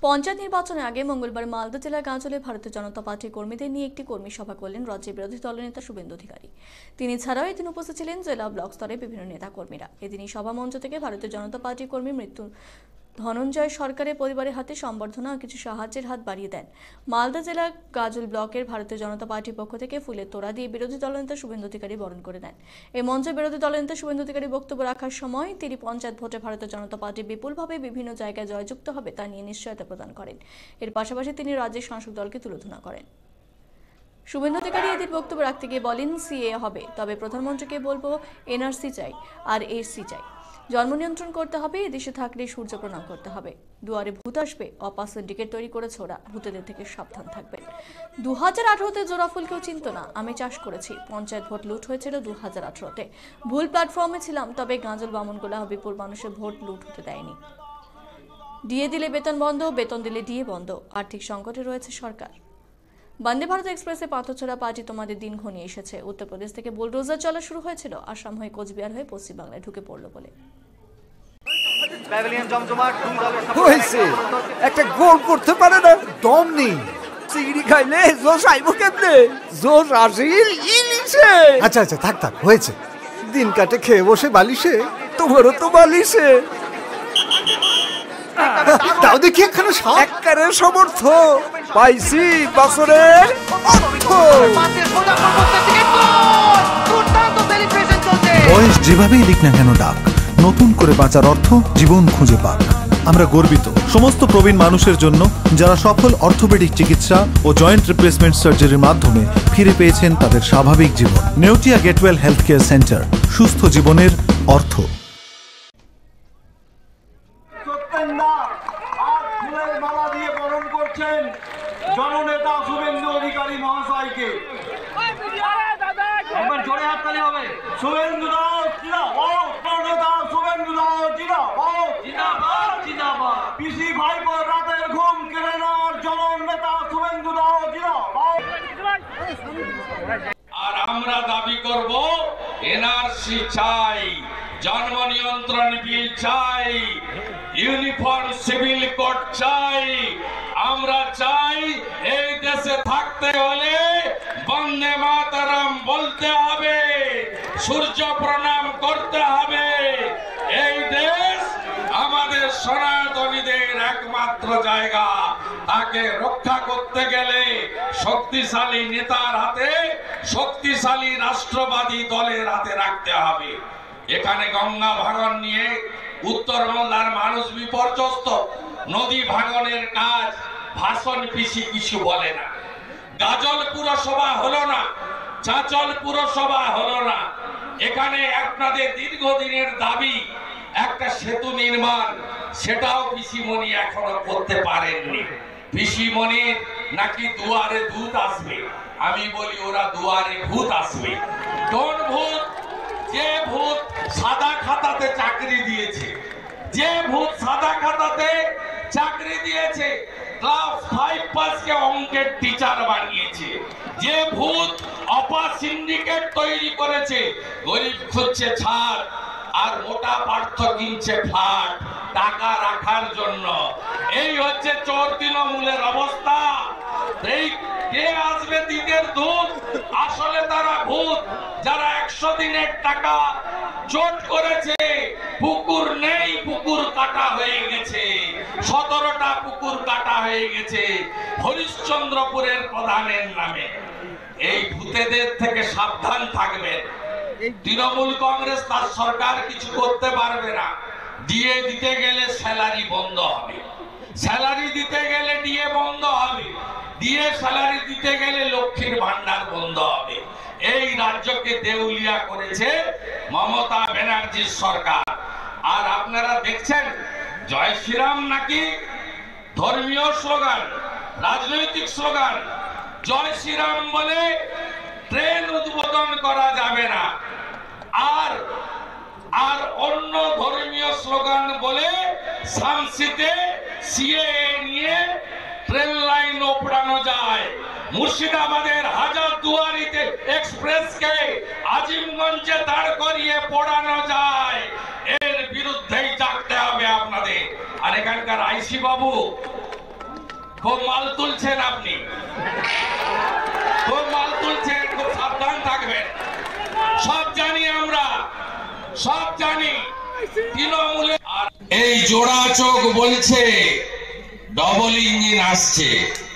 পঞ্চায়েত নির্বাচনের আগে মঙ্গলবার মালদা জেলার গাজলে ভারতীয় জনতা পার্টির কর্মীদের নিয়ে একটি কর্মী সভা করলেন রাজ্যের বিরোধী দলনেতা শুভেন্দু অধিকারী। তিনি ছাড়াও এদিন উপস্থিত ছিলেন জেলা ব্লক স্তরে বিভিন্ন নেতা কর্মীরা। এদিন এই সভা মঞ্চ থেকে ভারতীয় জনতা পার্টির কর্মী মৃত্যু ধনঞ্জয় সরকারের পরিবারের হাতে সম্বর্ধনা ও কিছু সাহায্যের হাত বাড়িয়ে দেন। মালদা জেলার গাজল ব্লকের ভারতীয় জনতা পার্টির পক্ষ থেকে ফুলের তোড়া দিয়ে বিরোধী দলনেতা শুভেন্দু অধিকারী বরণ করে নেন। এই মঞ্চে বিরোধী দলনেতা শুভেন্দু অধিকারী বক্তব্য রাখার সময় তিনি পঞ্চায়েত ভোটে ভারতীয় জনতা পার্টি বিপুলভাবে বিভিন্ন জায়গায় জয়যুক্ত হবে তা নিয়ে নিশ্চয়তা প্রদান করেন। এর পাশাপাশি তিনি রাজ্যের শাসক দলকে তুলোধনা করেন। শুভেন্দু অধিকারী এদিন বক্তব্য রাখতে গিয়ে বলেন, সিএ হবে, তবে প্রধানমন্ত্রীকে বলবো এনআরসি চাই আর এসি চাই। জন্ম নিয়ন্ত্রণ করতে হবে, এদেশে থাকলে সূর্য প্রণাম করতে হবে। দুয়ারে ভূত আসবে, অপা সিন্ডিকেট তৈরি করেছে ওরা, ভূতেদের থেকে সাবধান থাকবেন। 2018-তে জোড়াফুল কেউ চিনত না, আমি চাষ করেছি। পঞ্চায়েত ভোট লুট হয়েছিল 2018-তে, ভুল প্ল্যাটফর্মে ছিলাম, তবে গাজল বামনগোলা হবিপুর মানুষের ভোট লুট হতে দেয়নি। ডিএ দিলে বেতন বন্ধ, বেতন দিলে ডিএ বন্ধ, আর্থিক সংকটে রয়েছে সরকার। বন্দে ভারত এক্সপ্রেসে পাথরছোড়া পার্টি তোমাদের দিন ঘনিয়ে এসেছে। উত্তরপ্রদেশ থেকে বুলডোজার চলা শুরু হয়েছিল, আসাম হয়ে কোচবিহার হয়ে পশ্চিমবাংলায় ঢুকে পড়লো বলে একটা গোল করতে পারে না, দম নেই। চিংড়ি খাইলে জোশ আইব কেমনে? জোশ আসিল ইলিশে। আচ্ছা আচ্ছা থাক থাক, হয়েছে। দিন কাটে খেয়ে বসে বালিশে, তোমারও তো বালিশে। তাও দেখি একখানা একবারে সমর্থ পাইছি বছরের অর্থ। বয়স যেভাবেই দিক না কেন ডাক, নতুন করে বাঁচার অর্থ জীবন খুঁজে পাক। আমরা গর্বিত সমস্ত প্রবীণ মানুষের জন্য যারা সফল অর্থোপেডিক চিকিৎসা ও জয়েন্ট রিপ্লেসমেন্ট সার্জারির মাধ্যমে ফিরে পেয়েছেন তাদের স্বাভাবিক জীবন। Neotia Getwel health care centre, সুস্থ জীবনের অর্থ। জননেতা শুভেন্দু অধিকারী মহাশয়কে একবার জোরে হাততালি হবে। শুভেন্দু দাও জিন্দাবাদ, জননেতা শুভেন্দু দাও জিন্দাবাদ, জিন্দাবাদ জিন্দাবাদ। পিসি ভাইপোর রাতের ঘুম কেড়ে নেওয়ার জননেতা শুভেন্দু দাও জিন্দাবাদ। আর আমরা দাবি করব এনআরসি চাই, জন্ম নিয়ন্ত্রণ বিল চাই, ইউনিফর্ম সিভিল কোড চাই। আমরা চাই এই দেশে থাকতে হলে বন্দে মাতরম বলতে হবে, সূর্য প্রণাম করতে হবে। এই দেশ আমাদের সনাতনীদের একমাত্র জায়গা। তাকে রক্ষা করতে গেলে শক্তিশালী নেতার হাতে, শক্তিশালী রাষ্ট্রবাদী দলের হাতে রাখতে হবে। এখানে গঙ্গা ভাঙন নিয়ে উত্তর বাংলার মানুষ বিপর্যস্ত। নদী ভাঙনের কাজ ভাষণ পিসি কিছু বলে না। গাজল পুরসভা হলো না, চাঁচল পুরসভা হলো না। এখানে আপনাদের দীর্ঘদিনের দাবি একটা সেতু নির্মাণ, সেটাও পিসিমণি এখনো করতে পারেননি। পিসিমণির নাকি দুয়ারে ভূত আসবে। আমি বলি ওরা দুয়ারে ভূত আসবে। কোন ভূত? যে ভূত সাদা খাতাতে চাকরি দিয়েছে, যে ভূত সাদা খাতাতে চাকরি দিয়েছে, ক্লাস 5 পাসকে অঙ্কের টিচার বানিয়েছে, যে ভূত অপা সিন্ডিকেট তৈরি করেছে, গরিব খুঁজছে ছাড় আর মোটা পার্থ কিনছে ফ্ল্যাট টাকা রাখার জন্য। এই হচ্ছে চোর তৃণমূলের অবস্থা। এই কে আসবে দিনের দুধ? আসলে তারা ভূত, যারা 100 দিনের টাকা চোট করেছে। পুকুর নেই, পুকুর কাটা হয়ে গেছে, 17টা পুকুর কাটা হয়ে গেছে হরিশ্চন্দ্রপুরের প্রধানের নামে। এই ভূতেদের থেকে সাবধান থাকবেন। তৃণমূল কংগ্রেস তার সরকার কিছু করতে পারবে না। ডিএ দিতে গেলে স্যালারি বন্ধ হবে, স্যালারি দিতে গেলে ডিএ বন্ধ হবে, ডিএ স্যালারি দিতে গেলে লক্ষ্মীর ভান্ডার বন্ধ হবে। এই রাজ্যকে দেউলিয়া করেছে মমতা ব্যানার্জির সরকার। আর আপনারা দেখছেন জয় শ্রীরাম নাকি ধর্মীয় স্লোগান, রাজনৈতিক স্লোগান। জয় শ্রীরাম বলে ট্রেন উদ্বোধন করা যাবে না, আর অন্য ধর্মীয় স্লোগান বলে শামসিতে সিএএ নিয়ে ট্রেন লাইন ওপড়ানো যায়। মুর্শিদাবাদের হাজারদুয়ারিতে এক্সপ্রেসকে আজিমগঞ্জে দাঁড় করিয়ে পোড়ানো যায়। এর বিরুদ্ধেই জাগতে হবে আপনাদের। আর এখানকার আইসি বাবু খুব মাল তুলছেন আপনি, খুব মাল তুলছেন, খুব সাবধান থাকবেন। সব জানি আমরা, সব জানি তৃণমূলে। এই জোড়া চোখ বলছে ডবল ইঞ্জিন আসছে,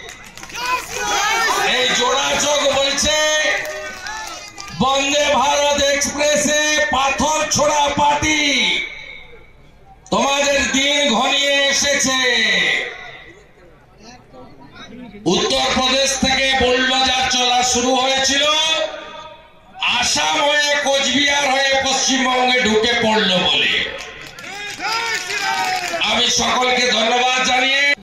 এই জোড়া চোখ বলছে বন্দে ভারত এক্সপ্রেসে পাথর ছোড়া পার্টি, তোমাদের দিন ঘনিয়ে এসেছে। উত্তরপ্রদেশ থেকে বুলডোজার চলা শুরু হয়েছিল, আসাম হয়ে কোচবিহার হয়ে পশ্চিমবঙ্গে ঢুকে পড়লো বলে আমি সকলকে ধন্যবাদ জানিয়ে